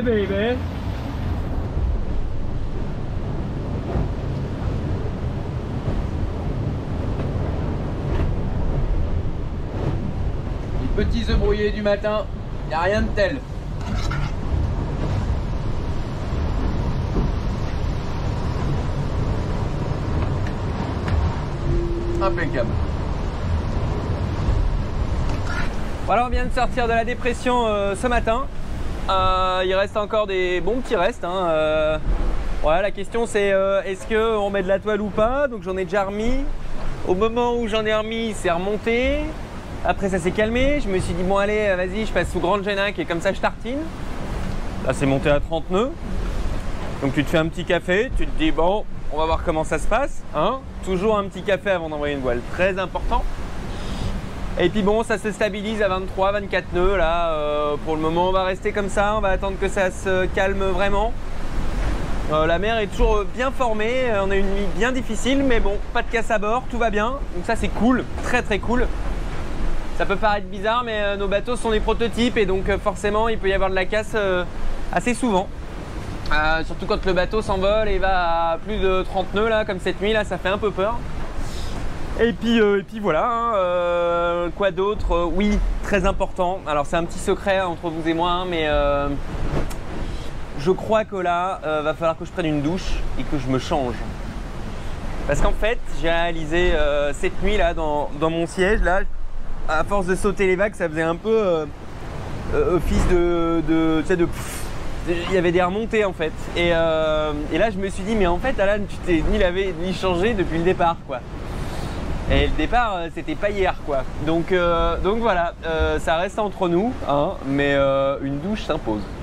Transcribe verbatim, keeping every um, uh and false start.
Hey baby. Les petits œufs brouillés du matin, il n'y a rien de tel. Impeccable. Voilà, on vient de sortir de la dépression euh, ce matin. Euh, il reste encore des bons petits restes. Hein. Euh, voilà, la question c'est euh, est-ce qu'on met de la toile ou pas? Donc j'en ai déjà remis. Au moment où j'en ai remis, c'est remonté. Après ça s'est calmé. Je me suis dit bon allez, vas-y, je passe sous grande génac et comme ça je tartine. Là c'est monté à trente nœuds. Donc tu te fais un petit café, tu te dis bon, on va voir comment ça se passe. Hein. Toujours un petit café avant d'envoyer une voile, très important. Et puis bon, ça se stabilise à vingt-trois, vingt-quatre nœuds là. Euh, pour le moment, on va rester comme ça. On va attendre que ça se calme vraiment. Euh, la mer est toujours bien formée. On a une nuit bien difficile, mais bon, pas de casse à bord, tout va bien. Donc ça, c'est cool, très très cool. Ça peut paraître bizarre, mais euh, nos bateaux sont des prototypes et donc euh, forcément, il peut y avoir de la casse euh, assez souvent. Euh, surtout quand le bateau s'envole et va à plus de trente nœuds là, comme cette nuit là, ça fait un peu peur. Et puis, euh, et puis voilà, hein, euh, quoi d'autre? euh, Oui, très important. Alors c'est un petit secret entre vous et moi, hein, mais euh, je crois que là, euh, va falloir que je prenne une douche et que je me change. Parce qu'en fait, j'ai réalisé euh, cette nuit là, dans, dans mon siège, là, à force de sauter les vagues, ça faisait un peu euh, euh, office de, de, tu sais, de pff, il y avait des remontées en fait. Et, euh, et là, je me suis dit, mais en fait, Alan, tu t'es ni lavé ni changé depuis le départ, quoi. Et le départ, c'était pas hier, quoi. Donc, euh, donc voilà, euh, ça reste entre nous, hein, mais euh, une douche s'impose.